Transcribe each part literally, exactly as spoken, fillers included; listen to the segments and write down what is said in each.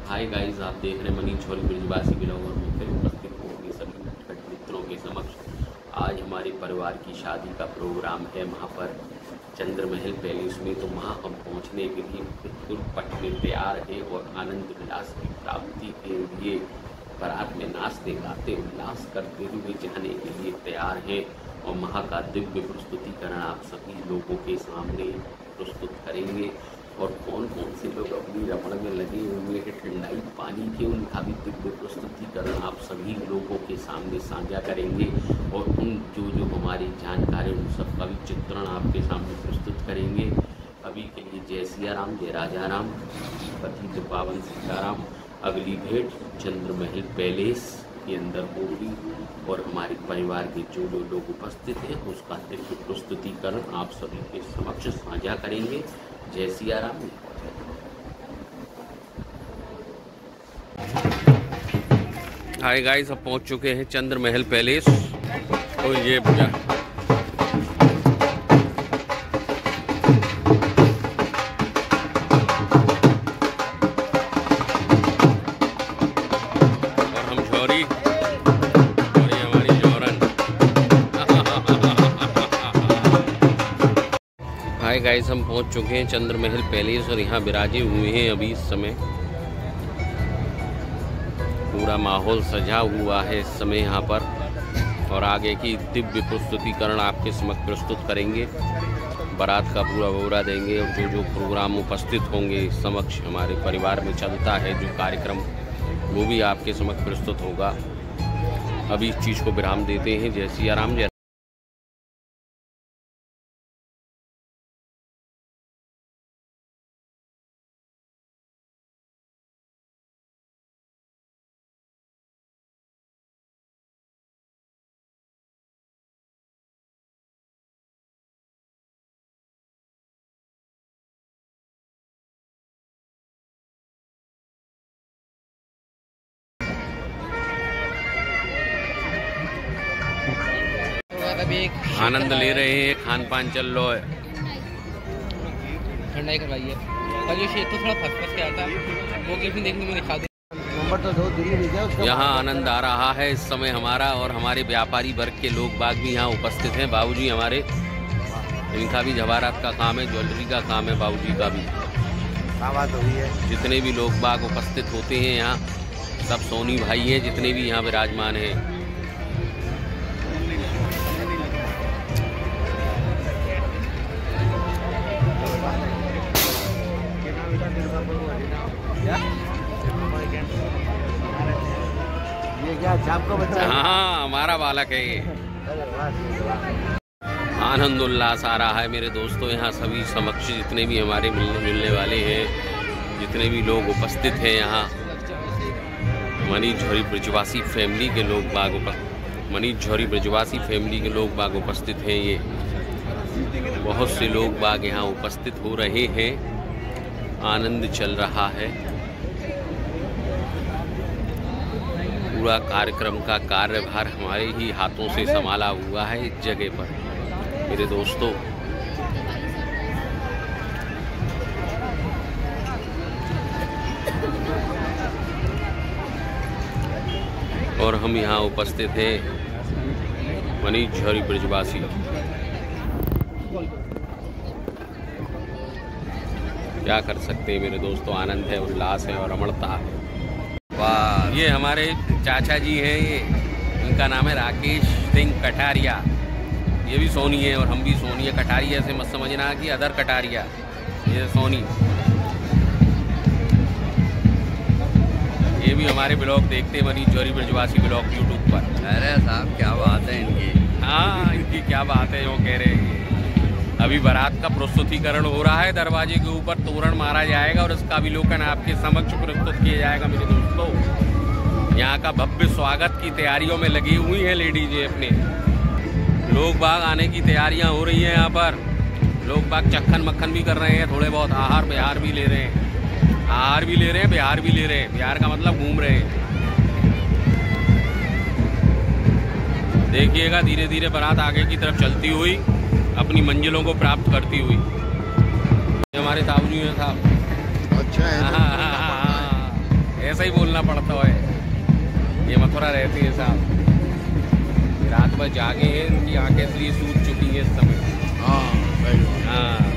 Hi guys, आप देख रहे हैं मनीष झोरी ब्रिजवासी ब्लॉग और मैं फिर उपस्थित हूँ अपने सभी नटखट मित्रों के समक्ष। आज हमारे परिवार की शादी का प्रोग्राम है वहाँ पर चंद्र महल पैलेस में। तो वहाँ हम पहुँचने के लिए बिल्कुल पट में तैयार हैं और आनंद उल्लास की प्राप्ति के लिए बारात में नाचते गाते उल्लास करते हुए जाने के लिए तैयार हैं। और वहाँ का दिव्य प्रस्तुतिकरण आप सभी लोगों के सामने प्रस्तुत करेंगे। और कौन कौन से लोग अपनी रमण में लगे हुए हैं ठंडाई पानी के, उनका भी दिव्य प्रस्तुतिकरण आप सभी लोगों के सामने साझा करेंगे। और उन जो जो हमारी जानकारी उन सब का भी चित्रण आपके सामने प्रस्तुत करेंगे। अभी के लिए जय सिया राम, जय राजा राम, पतित पावन सीताराम। अगली भेंट चंद्र महल पैलेस के अंदर होगी और हमारे परिवार के जो जो लोग उपस्थित हैं उसका दिव्य प्रस्तुतिकरण आप सभी के समक्ष साझा करेंगे। जय सिया राम। हाय गाइस, अब पहुंच चुके हैं चंद्र महल पैलेस। और ये भैया और हम झोरी और ये हमारी जोरन। हाय गाइस, हम पहुंच चुके हैं चंद्र महल पैलेस और यहाँ विराजे हुए हैं अभी इस समय। पूरा माहौल सजा हुआ है इस समय यहाँ पर और आगे की दिव्य प्रस्तुतिकरण आपके समक्ष प्रस्तुत करेंगे। बारात का पूरा ब्यौरा देंगे और जो जो प्रोग्राम उपस्थित होंगे समक्ष हमारे परिवार में चलता है जो कार्यक्रम वो भी आपके समक्ष प्रस्तुत होगा। अभी इस चीज़ को विराम देते हैं। जय सिया राम। जय आनंद ले रहे हैं, खान पान चल रहा है। ठंडाई करवाइए और जो शेर तो थोड़ा फंस फंस के आता वो गिफ्ट देखने में दिखा दे। यहाँ आनंद आ रहा है इस समय हमारा और हमारे व्यापारी वर्ग के लोग बाग भी यहाँ उपस्थित हैं। बाबूजी हमारे, इनका भी जवाहरात का काम है, ज्वेलरी का काम है बाबूजी का भी। जितने भी लोग बाग उपस्थित होते हैं यहाँ सब सोनी भाई हैं जितने भी यहाँ विराजमान हैं। ये क्या आपको बता? हाँ, हमारा बालक है ये। आनंद उल्लास आ रहा है मेरे दोस्तों। यहाँ सभी समक्ष जितने भी हमारे मिलने मिलने वाले हैं, जितने भी लोग उपस्थित हैं यहाँ, मनीष झोरी ब्रिजवासी फैमिली के लोग बाग मनीष झोरी ब्रिजवासी फैमिली के लोग बाग उपस्थित हैं। ये बहुत से लोग बाग यहाँ उपस्थित हो रहे हैं। आनंद चल रहा है। पूरा कार्यक्रम का कार्यभार हमारे ही हाथों से संभाला हुआ है इस जगह पर मेरे दोस्तों। और हम यहाँ उपस्थित हैं मनीष झोरी ब्रिजवासी। क्या कर सकते हैं मेरे दोस्तों, आनंद है, उल्लास है और अमरता है। वाह, ये हमारे चाचा जी हैं, ये इनका नाम है राकेश सिंह कटारिया। ये भी सोनी है और हम भी सोनी है। कटारिया से मत समझना कि अदर कटारिया, ये सोनी। ये भी हमारे ब्लॉग देखते हैं मनीष झोरी ब्रिजवासी ब्लॉग यूट्यूब पर। अरे साहब क्या बात है इनकी। हाँ, इनकी क्या बात है, वो कह रहे हैं। अभी बारात का प्रस्तुतिकरण हो रहा है, दरवाजे के ऊपर तोरण मारा जाएगा और इसका अवलोकन आपके समक्ष प्रस्तुत किया जाएगा मेरे दोस्तों। यहाँ का भव्य स्वागत की तैयारियों में लगी हुई हैं लेडीज अपने। लोग बाग आने की तैयारियां हो रही हैं यहाँ पर। लोग बाग चक्खन मक्खन भी कर रहे हैं, थोड़े बहुत आहार बिहार भी ले रहे हैं। आहार भी ले रहे हैं, बिहार भी ले रहे हैं। बिहार का मतलब घूम रहे हैं। देखिएगा धीरे धीरे बारात आगे की तरफ चलती हुई अपनी मंजिलों को प्राप्त करती हुई। ये हमारे ताऊ जी हैं साहब। अच्छा है। हाँ हाँ हाँ हाँ, ऐसा ही बोलना पड़ता है। ये मथुरा रहती है साहब, रात भर जागे हैं, इनकी आंखें इसलिए सूज चुकी हैं इस समय। हाँ हाँ,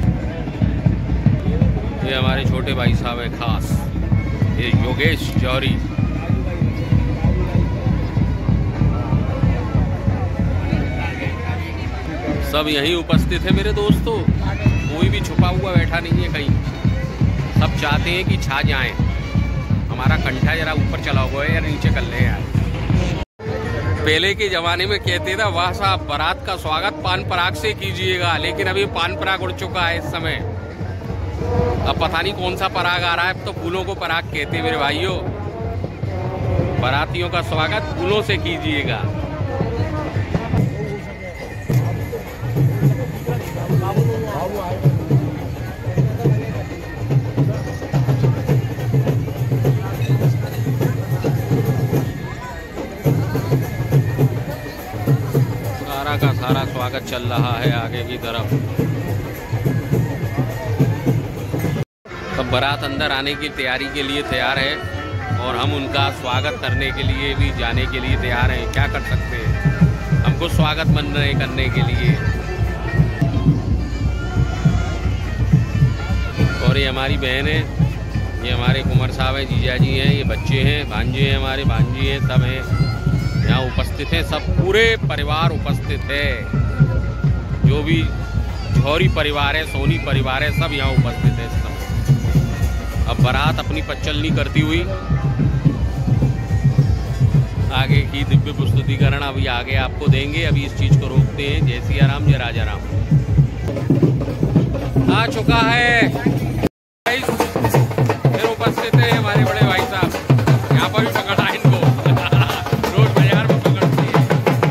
ये हमारे छोटे भाई साहब है खास, ये योगेश जौहरी। सब यहीं उपस्थित है मेरे दोस्तों, कोई भी छुपा हुआ बैठा नहीं है कहीं। सब चाहते हैं कि छा जाएं। हमारा कंठा जरा ऊपर चला हुआ है या नीचे कर ले यार। पहले के जमाने में कहते थे वाह साहब बारात का स्वागत पान पराग से कीजिएगा, लेकिन अभी पान पराग उड़ चुका है इस समय। अब पता नहीं कौन सा पराग आ रहा है, अब तो फूलों को पराग कहते मेरे भाइयों। बारातियों का स्वागत फूलों से कीजिएगा। सारा का सारा स्वागत चल रहा है आगे की तरफ। सब बारात अंदर आने की तैयारी के लिए तैयार है और हम उनका स्वागत करने के लिए भी जाने के लिए तैयार हैं। क्या कर सकते हैं, हमको स्वागत मन रहे करने के लिए। और ये हमारी बहन है, ये हमारे कुंवर साहब हैं, जीजा जी हैं, ये बच्चे हैं, भांजे हैं, हमारे भांजी हैं, सब हैं यहाँ उपस्थित हैं। सब पूरे परिवार उपस्थित है, जो भी जौहरी परिवार है, सोनी परिवार है, सब यहाँ उपस्थित है इस समय। अब बारात अपनी पचलनी करती हुई आगे की दिव्य प्रस्तुतिकरण अभी आगे आपको देंगे। अभी इस चीज को रोकते हैं। जय सिया राम, जय राजा राम। आ चुका है फिर उपस्थित है हमारे बड़े भाई साहब। यहाँ पर भी पकड़ा इनको, रोज बाजार में पकड़ती है।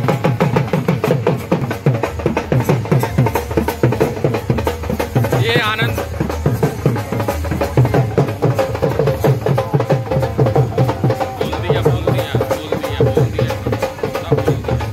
ये आनंद बोल दिया बोल दिया बोल दिया बोल दिया सब बोल दिया।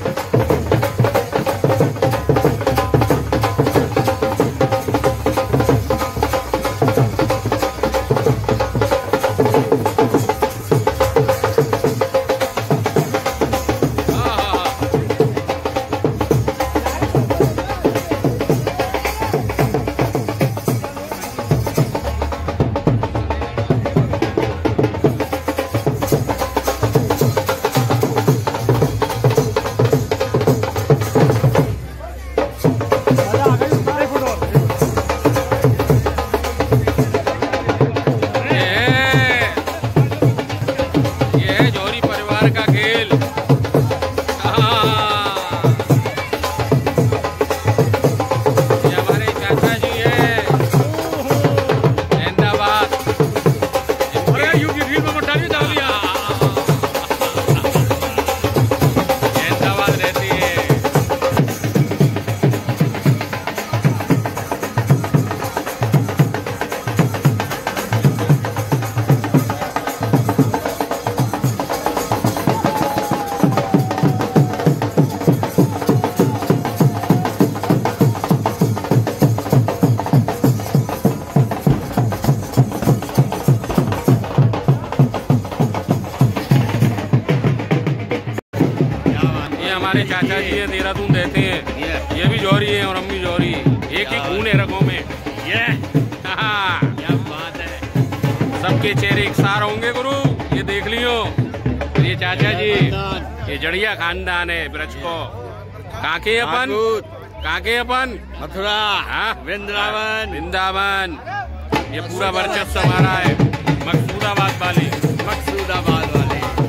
हमारे चाचा जी हैं, देहरादून रहते हैं। ये भी जौहरी है और हम भी जौहरी, एक ही खून है रगों में। ये क्या बात है, सबके चेहरे एक सार होंगे गुरु, ये देख लियो। ये चाचा जी, ये जड़िया खानदान है ब्रज को। काके अपन काके अपन मथुरा, वृंदावन वृंदावन, ये पूरा वर्चस्व हमारा है। मकसूदाबाद वाले मकसूदाबाद वाले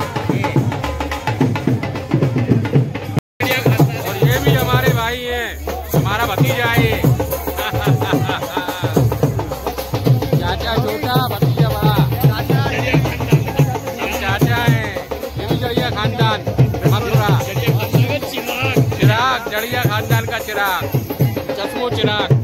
भाई है, हमारा भतीजा है। चाचा छोटा, भतीजा बड़ा। हम चाचा है, ये भी जड़िया खानदान मथुरा। चिराग, जड़िया खानदान का चिराग, चश्मो चिराग।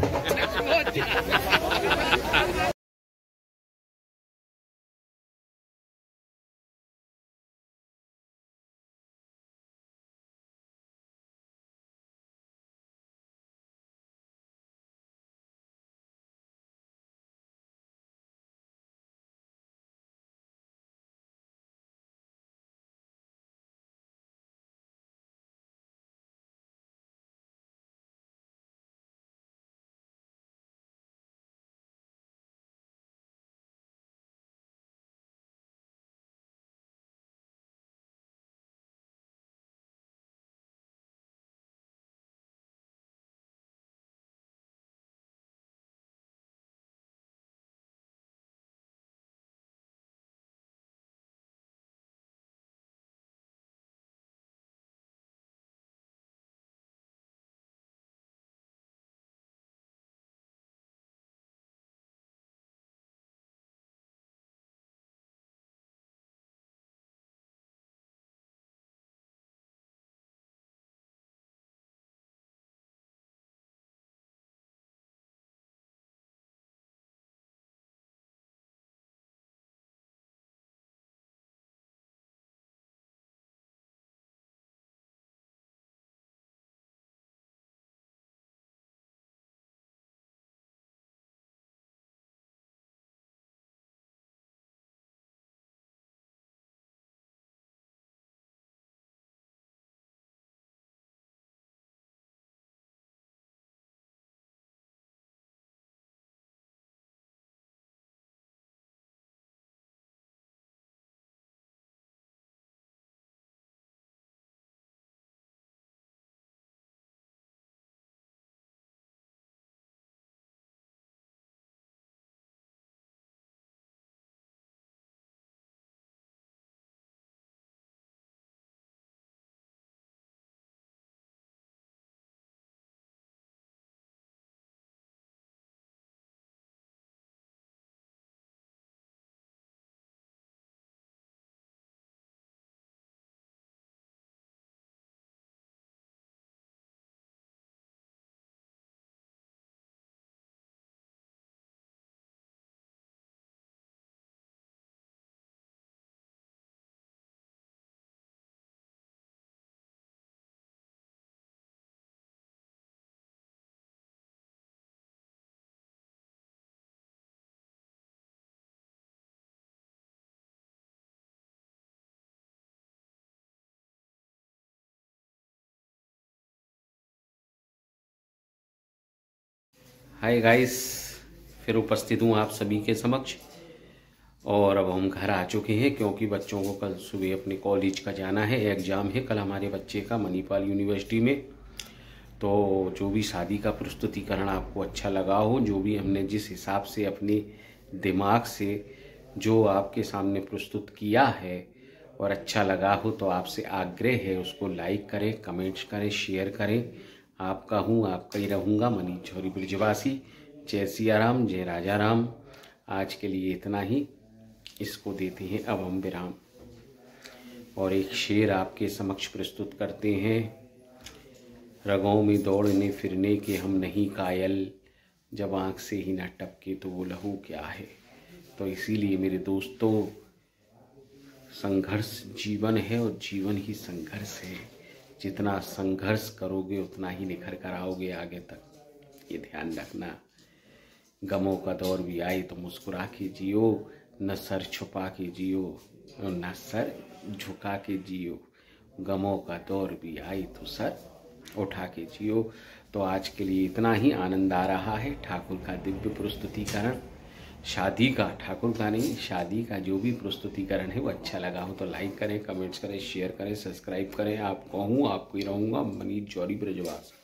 हाय गाइस, फिर उपस्थित हूँ आप सभी के समक्ष। और अब हम घर आ चुके हैं क्योंकि बच्चों को कल सुबह अपने कॉलेज का जाना है, एग्ज़ाम है कल हमारे बच्चे का मणिपाल यूनिवर्सिटी में। तो जो भी शादी का प्रस्तुतिकरण आपको अच्छा लगा हो, जो भी हमने जिस हिसाब से अपने दिमाग से जो आपके सामने प्रस्तुत किया है और अच्छा लगा हो, तो आपसे आग्रह है उसको लाइक करें, कमेंट्स करें, शेयर करें। आपका हूँ, आपका ही रहूँगा, मनीष जौहरी ब्रिजवासी। जय सिया राम, जय राजा राम। आज के लिए इतना ही, इसको देते हैं अब हम विराम और एक शेर आपके समक्ष प्रस्तुत करते हैं। रगों में दौड़ने फिरने के हम नहीं कायल, जब आँख से ही ना टपके तो वो लहू क्या है। तो इसीलिए मेरे दोस्तों, संघर्ष जीवन है और जीवन ही संघर्ष है। जितना संघर्ष करोगे उतना ही निखर कर आओगे आगे तक, ये ध्यान रखना। गमों का दौर भी आए तो मुस्कुरा के जियो, न सर छुपा के जियो और न सर झुका के जियो। गमों का दौर भी आए तो सर उठा के जियो। तो आज के लिए इतना ही। आनंद आ रहा है। ठाकुर का दिव्य प्रस्तुतिकरण, शादी का, ठाकुर का नहीं, शादी का जो भी प्रस्तुतिकरण है वो अच्छा लगा हो तो लाइक करें, कमेंट्स करें, शेयर करें, सब्सक्राइब करें। आपको हूँ, आपको ही रहूँगा, मनीष जौहरी ब्रिजवासी।